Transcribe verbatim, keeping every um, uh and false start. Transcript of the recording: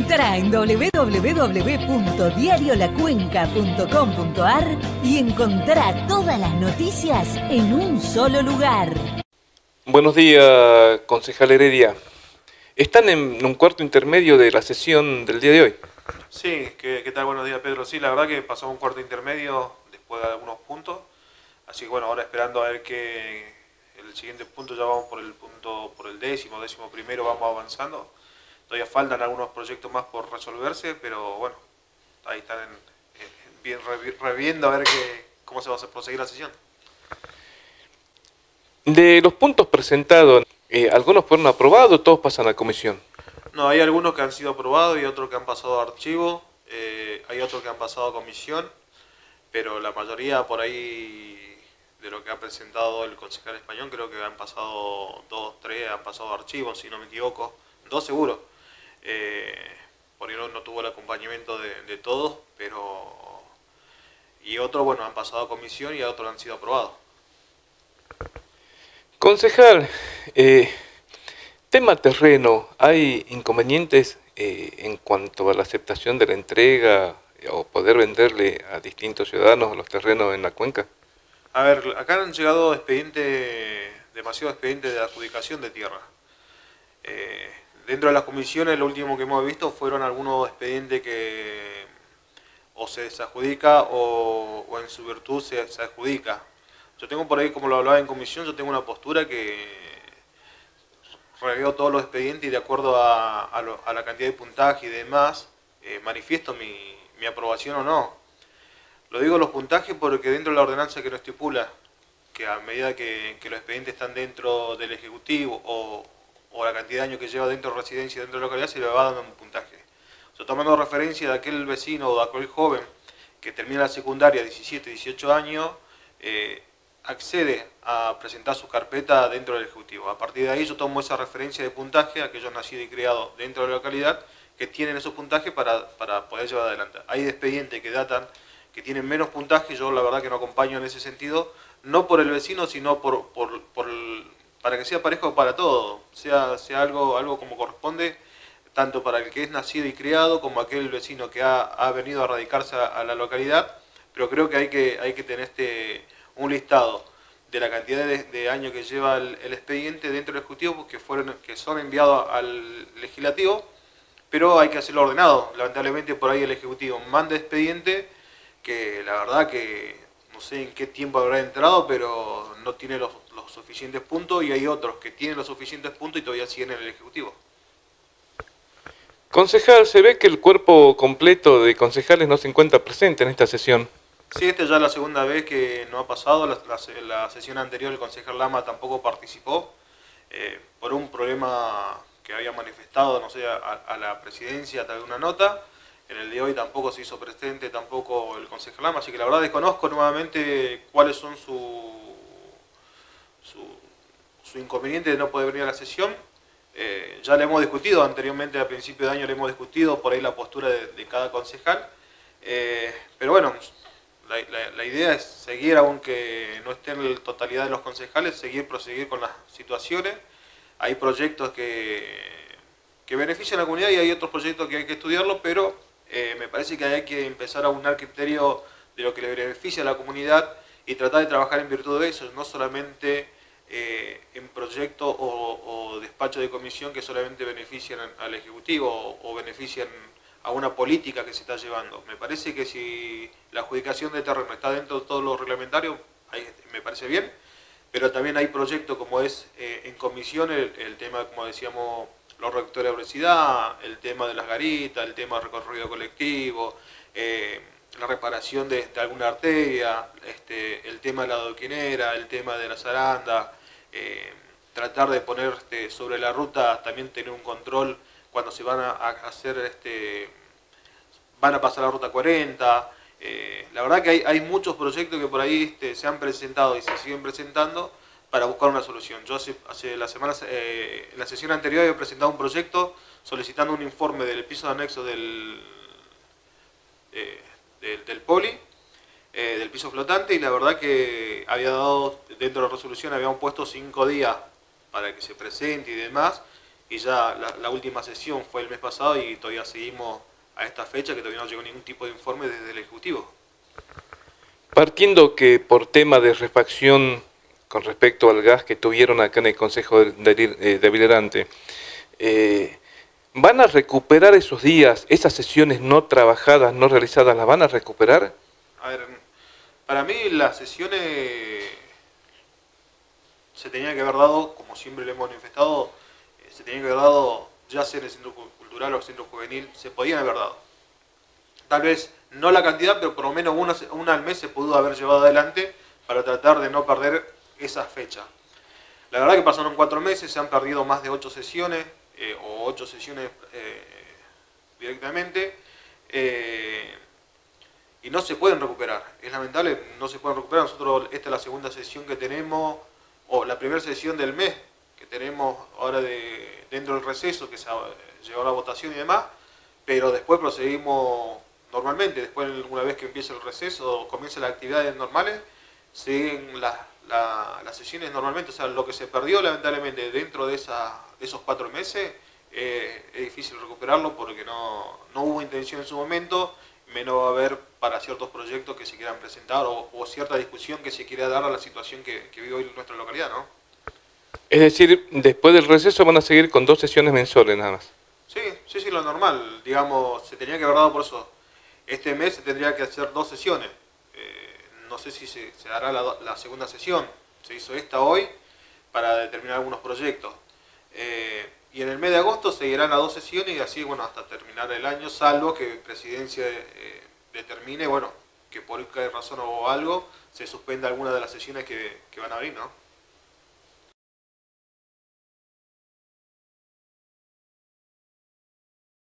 Entrá en doble u doble u doble u punto diario la cuenca punto com punto ar y encontrá todas las noticias en un solo lugar. Buenos días, concejal Heredia. ¿Están en un cuarto intermedio de la sesión del día de hoy? Sí, ¿qué, qué tal? Buenos días, Pedro. Sí, la verdad que pasamos un cuarto intermedio después de algunos puntos. Así que bueno, ahora esperando a ver que el siguiente punto, ya vamos por el punto, por el décimo, décimo primero, vamos avanzando. Todavía faltan algunos proyectos más por resolverse, pero bueno, ahí están en, en, bien reviendo a ver que, cómo se va a proseguir la sesión. De los puntos presentados, eh, ¿algunos fueron aprobados o todos pasan a comisión? No, hay algunos que han sido aprobados y otros que han pasado a archivo, eh, hay otros que han pasado a comisión, pero la mayoría por ahí de lo que ha presentado el concejal Español, creo que han pasado dos, tres, han pasado a archivo, si no me equivoco, dos seguro. Eh, por ahí no, no tuvo el acompañamiento de, de todos, pero y otros, bueno, han pasado a comisión y otros han sido aprobados. Concejal, eh, tema terreno, ¿hay inconvenientes eh, en cuanto a la aceptación de la entrega o poder venderle a distintos ciudadanos los terrenos en la cuenca? A ver, acá han llegado expedientes, demasiados expedientes de adjudicación de tierra. Eh, dentro de las comisiones, lo último que hemos visto fueron algunos expedientes que o se desadjudica o, o en su virtud se, se adjudica. Yo tengo por ahí, como lo hablaba en comisión, yo tengo una postura que reveo todos los expedientes y de acuerdo a, a, lo, a la cantidad de puntaje y demás, eh, manifiesto mi, mi aprobación o no. Lo digo los puntajes porque dentro de la ordenanza que lo estipula, que a medida que, que los expedientes están dentro del Ejecutivo o, o la cantidad de años que lleva dentro de residencia, dentro de la localidad, se le va dando un puntaje. Yo tomando referencia de aquel vecino o de aquel joven que termina la secundaria, diecisiete, dieciocho años, eh, accede a presentar su carpeta dentro del Ejecutivo. A partir de ahí yo tomo esa referencia de puntaje, aquellos nacidos y criados dentro de la localidad, que tienen esos puntajes para, para poder llevar adelante. Hay expedientes que datan, que tienen menos puntaje, yo la verdad que no acompaño en ese sentido, no por el vecino, sino por, por, por el, para que sea parejo para todo, sea, sea algo, algo como corresponde, tanto para el que es nacido y criado, como aquel vecino que ha, ha venido a radicarse a, a la localidad, pero creo que hay que, hay que tener este, un listado de la cantidad de, de años que lleva el, el expediente dentro del Ejecutivo, que, fueron, que son enviados al Legislativo, pero hay que hacerlo ordenado. Lamentablemente por ahí el Ejecutivo manda expediente que la verdad que no sé en qué tiempo habrá entrado, pero no tiene los, los suficientes puntos, y hay otros que tienen los suficientes puntos y todavía siguen en el Ejecutivo. Concejal, se ve que el cuerpo completo de concejales no se encuentra presente en esta sesión. Sí, esta ya es la segunda vez que no ha pasado. La, la, la sesión anterior el concejal Lama tampoco participó eh, por un problema que había manifestado, no sé, a, a la presidencia a través de una nota. En el de hoy tampoco se hizo presente, tampoco el concejal Lama, así que la verdad desconozco nuevamente cuáles son su, su, su inconveniente de no poder venir a la sesión. Eh, ya le hemos discutido anteriormente, a principio de año le hemos discutido por ahí la postura de, de cada concejal, eh, pero bueno, la, la, la idea es seguir, aunque no esté en la totalidad de los concejales, seguir, proseguir con las situaciones. Hay proyectos que, que benefician a la comunidad y hay otros proyectos que hay que estudiarlo, pero eh, me parece que hay que empezar a unar criterio de lo que le beneficia a la comunidad y tratar de trabajar en virtud de eso, no solamente eh, en proyectos o, o despachos de comisión que solamente benefician al Ejecutivo o, o benefician a una política que se está llevando. Me parece que si la adjudicación de terreno está dentro de todos los reglamentarios, ahí me parece bien, pero también hay proyectos como es eh, en comisión el, el tema, como decíamos, los reductores de velocidad, el tema de las garitas, el tema del recorrido colectivo, eh, la reparación de, de alguna arteria, este, el tema de la adoquinera, el tema de la zaranda, eh, tratar de poner este, sobre la ruta, también tener un control cuando se van a, a hacer, este, van a pasar la ruta cuarenta. Eh, la verdad que hay, hay muchos proyectos que por ahí este, se han presentado y se siguen presentando para buscar una solución. Yo hace, hace las semanas, eh, en la sesión anterior había presentado un proyecto solicitando un informe del piso de anexo del, eh, del, del poli, eh, del piso flotante, y la verdad que había dado, dentro de la resolución habíamos puesto cinco días para que se presente y demás, y ya la, la última sesión fue el mes pasado y todavía seguimos a esta fecha que todavía no llegó ningún tipo de informe desde el Ejecutivo. Partiendo que por tema de refacción con respecto al gas que tuvieron acá en el Consejo Deliberante, eh, ¿van a recuperar esos días, esas sesiones no trabajadas, no realizadas, las van a recuperar? A ver, para mí las sesiones se tenían que haber dado, como siempre le hemos manifestado, eh, se tenían que haber dado, ya sea en el Centro Cultural o el Centro Juvenil, se podían haber dado. Tal vez no la cantidad, pero por lo menos una, una al mes se pudo haber llevado adelante para tratar de no perder esa fecha. La verdad que pasaron cuatro meses, se han perdido más de ocho sesiones, eh, o ocho sesiones eh, directamente, eh, y no se pueden recuperar. Es lamentable, no se pueden recuperar. Nosotros, esta es la segunda sesión que tenemos, o la primera sesión del mes que tenemos ahora de, dentro del receso, que se llevó a la votación y demás, pero después proseguimos normalmente. Después, una vez que empiece el receso o comiencen las actividades normales, siguen las, la, las sesiones normalmente. O sea, lo que se perdió lamentablemente dentro de, esa, de esos cuatro meses, eh, es difícil recuperarlo porque no, no hubo intención en su momento, menos va a haber para ciertos proyectos que se quieran presentar o, o cierta discusión que se quiera dar a la situación que, que vive hoy nuestra localidad, ¿no? Es decir, después del receso van a seguir con dos sesiones mensuales nada más. Sí, sí, sí, lo normal. Digamos, se tenía que haber dado por eso. Este mes se tendría que hacer dos sesiones. Eh, no sé si se, se hará la, la segunda sesión. Se hizo esta hoy para determinar algunos proyectos. Eh, y en el mes de agosto seguirán las dos sesiones y así, bueno, hasta terminar el año, salvo que Presidencia eh, determine, bueno, que por qué razón o algo se suspenda alguna de las sesiones que, que van a abrir, ¿no?